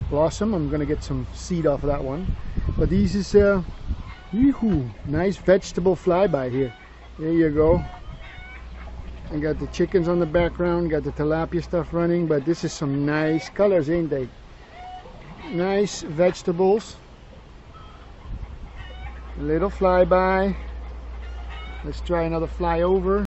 blossom. I'm gonna get some seed off of that one. But these is nice vegetable flyby here. There you go. I got the chickens on the background, got the tilapia stuff running, but this is some nice colors, ain't they? Nice vegetables. A little flyby. Let's try another flyover.